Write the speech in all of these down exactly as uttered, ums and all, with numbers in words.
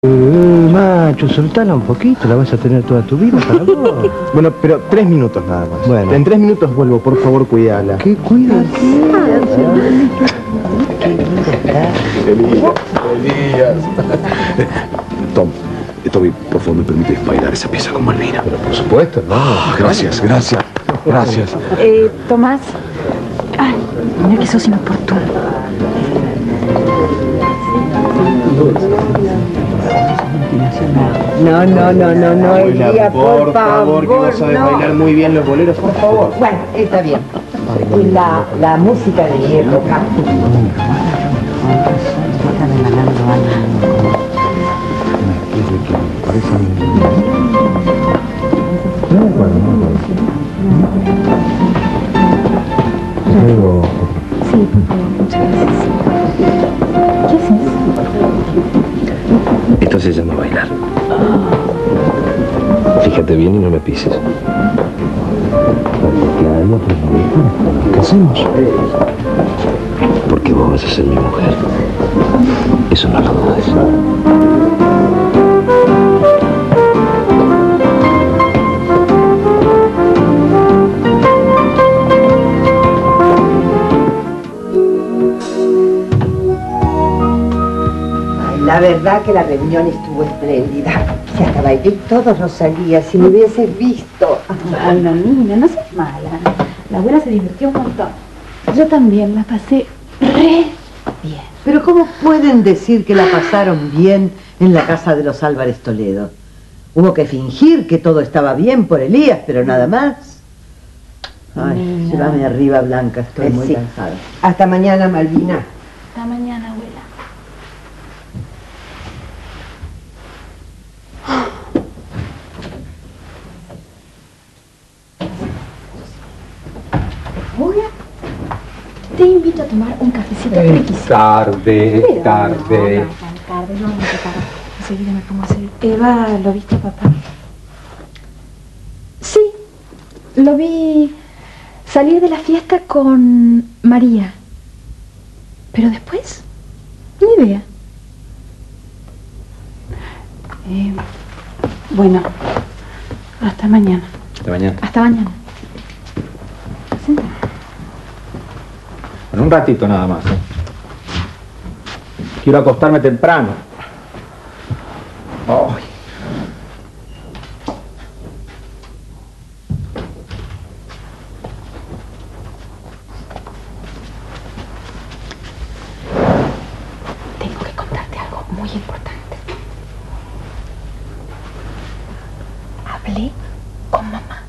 Uh, macho, soltala un poquito, la vas a tener toda tu vida para vos. Bueno, pero tres minutos nada más. Bueno. En tres minutos vuelvo, por favor, cuídala. ¿Qué cuida? Elías, Elías. Tom, Toby, por favor, ¿me permites bailar esa pieza con Malvina? Pero por supuesto, no. Oh, gracias, gracias, gracias. Eh, Tomás. Ay, mira que sos inoportuno. No, no, no, no, no, Elías, por, por favor, que vos sabés no. bailar muy bien los boleros, por favor. Bueno, está bien. La, la música de mi época. Sí, por favor, muchas gracias. ¿Qué haces? Esto se llama bailar. Fíjate bien y no me pises. ¿Qué hacemos? Porque vos vas a ser mi mujer. Eso no lo dudes. La verdad que la reunión estuvo espléndida. Si hasta bailé todo, Rosalía, si me hubieses visto. Ay, no, niña, no seas mala. La abuela se divirtió un montón. Yo también la pasé re bien. Pero ¿cómo pueden decir que la pasaron bien en la casa de los Álvarez Toledo? Hubo que fingir que todo estaba bien por Elías, pero nada más. Ay, Nina. llévame arriba, Blanca, estoy Eh, muy sí. cansada. Hasta mañana, Malvina. Hasta mañana, abuela. Hola. Te invito a tomar un cafecito riquísimo. Tarde, Pero tarde. No, no, tan tarde, no, no, no, tarde. Enseguida me pongo a hacer. Eva, ¿lo viste, papá? Sí, lo vi salir de la fiesta con María. Pero después, ni idea. Eh, bueno, hasta mañana. Hasta mañana. Hasta mañana. Sentate. Bueno, un ratito nada más. ¿eh? Quiero acostarme temprano. Ay. Tengo que contarte algo muy importante. Hablé con mamá.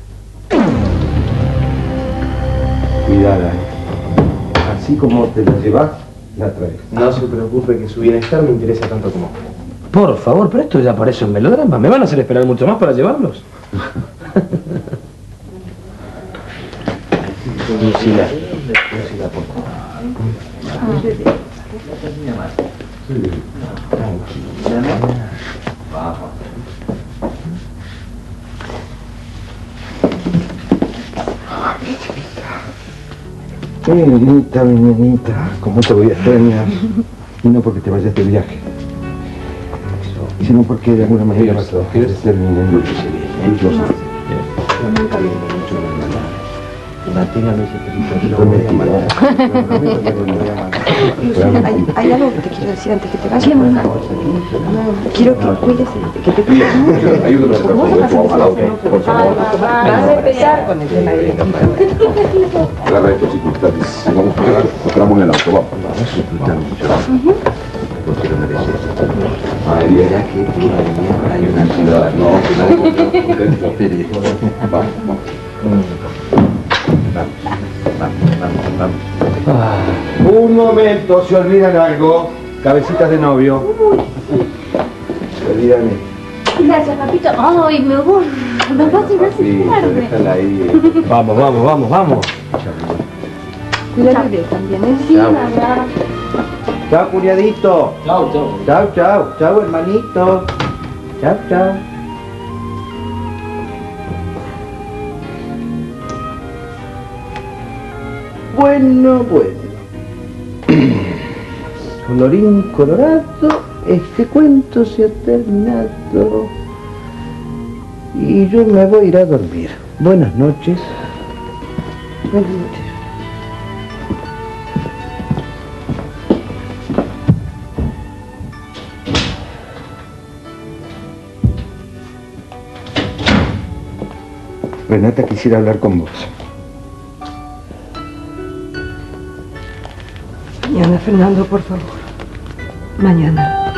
Cuidada, ¿eh? Así como te la llevas, la traes. No se preocupe, que su bienestar me interesa tanto como usted. Por favor, pero esto ya parece un melodrama. ¿Me van a hacer esperar mucho más para llevarlos? Lucila. Lucila, por favor. Tranquila, ¿no? Vamos. Mi nenita, mi nenita, ¿cómo te voy a extrañar? Y no porque te vayas de viaje, sino porque de alguna manera vas a ser mi nenita. Manténgame ese Lucila, hay, hay algo que te quiero decir antes que te vayas. Mamá? Quiero que cuides, que te cuides mucho. Ayúdame a sacar todo esto al auto, por favor. Vas a empezar con el tema de... Agarra estos circunstancias. Vamos a pegar, nos quedamos en el auto, vamos. Porque lo mereces. María, ya que hay una ciudad. No, que nadie vamos, vamos. Ah, un momento, se olvidan algo. Cabecitas de novio. Se olvidan esto. Gracias, papito. Ay, me voy. Me vas a ir a tarde. Déjala ahí. Vamos, vamos, vamos, vamos. Cuídate también, ¿eh? Sí, Chao. mamá. Chao, cuñadito. Chao, chao. Chao, chao. Chao, hermanito. Chao, chao. Bueno, bueno. Colorín colorado. este cuento se ha terminado y yo me voy a ir a dormir. Buenas noches. Buenas noches. Renata quisiera hablar con vos. Mañana, Fernando, por favor. Mañana.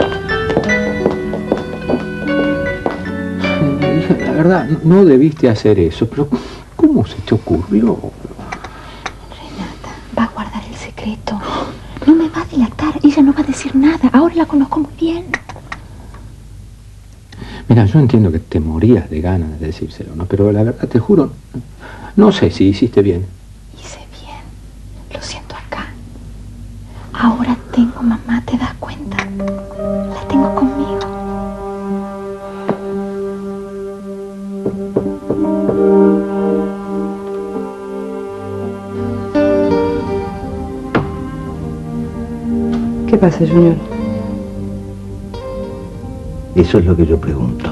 La verdad, no debiste hacer eso, pero ¿cómo se te ocurrió? Renata, va a guardar el secreto. No me va a delatar, ella no va a decir nada. Ahora la conozco muy bien. Mira, yo entiendo que te morías de ganas de decírselo, ¿no? Pero la verdad, te juro, no sé si hiciste bien. Hice bien. Lo siento acá. Ahora tengo mamá, ¿te das cuenta? La tengo conmigo. ¿Qué pasa, Junior? Eso es lo que yo pregunto.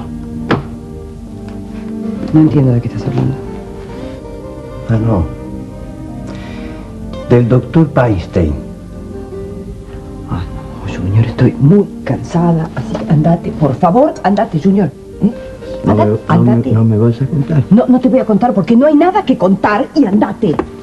No entiendo de qué estás hablando. Ah, no. Del doctor Peinstein. Ah, no, Junior, estoy muy cansada, así que andate, por favor, andate, Junior. ¿Eh? No, Andate, me, no, andate. me, no me vas a contar. No, no te voy a contar porque no hay nada que contar y andate.